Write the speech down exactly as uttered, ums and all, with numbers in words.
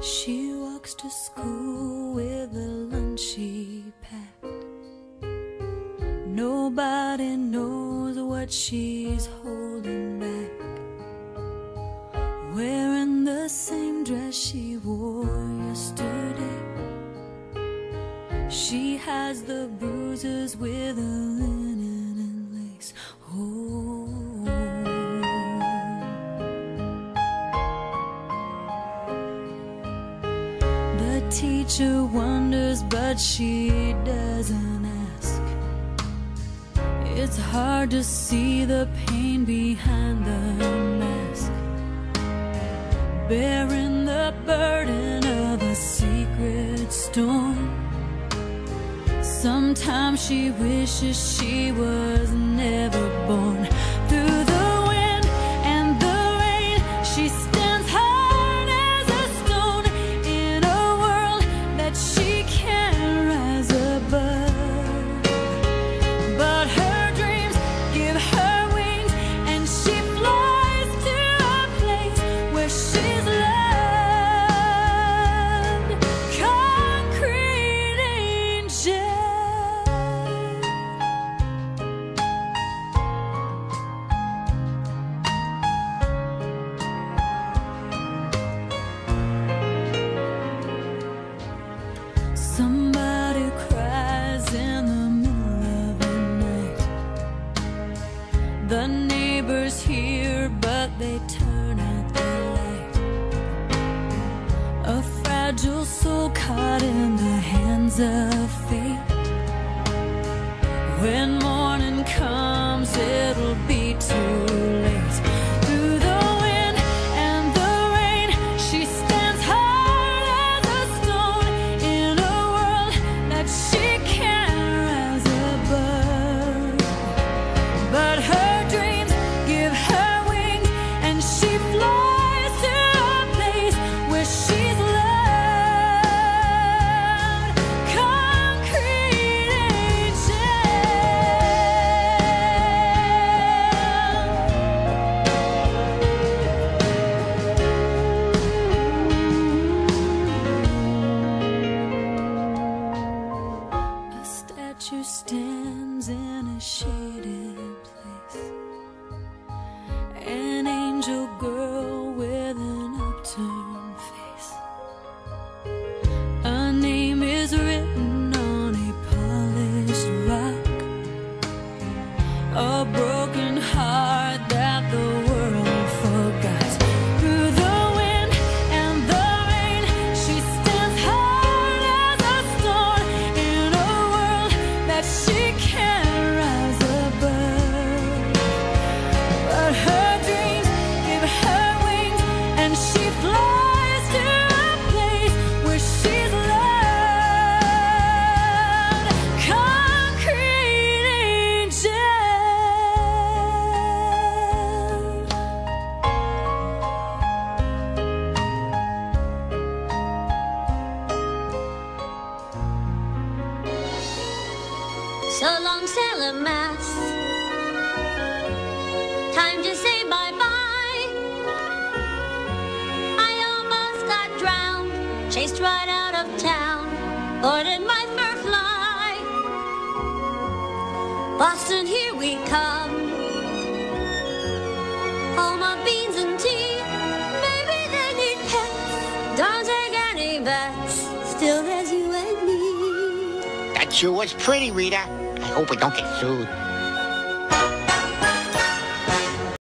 She walks to school with a lunch she packed. Nobody knows what she's holding back. Wearing the same dress she wore yesterday. She has the bruises with a linen and lace. Oh. The teacher wonders, but she doesn't ask. It's hard to see the pain behind the mask, bearing the burden of a secret storm. Sometimes she wishes she was never born. Through the wind and the rain, she stands hard as a stone in a world that she can't rise above. But her dreams give her wings, and she flies to a place where she's loved. Concrete angel. Somebody cries in the middle of the night. The neighbors hear, but they turn out the light. A fragile soul caught in the hands of fate. When morning comes, it'll be too late. Through the wind and the rain, she stands hard as a stone in a world that she can't rise above. But her dreams give her wings, and she flies to a place where she's loved. Concrete angel. A statue stands in a shaded place. An angel girl with an upturned face. A name is written on a polished rock. A broken heart that the world forgot. Through the wind and the rain, she stands hard as a stone in a world that she can't rise above. But her dreams give her wings, and she flies to a place where she's loved. Concrete angel. So long, Sailor Mass. Time to say bye-bye. I almost got drowned, chased right out of town. Boarded my fur fly. Boston, here we come. Home of beans and tea. Maybe they need pets. Don't take any bets. Still, there's you and me. That shoe was pretty, Rita. I hope we don't get sued.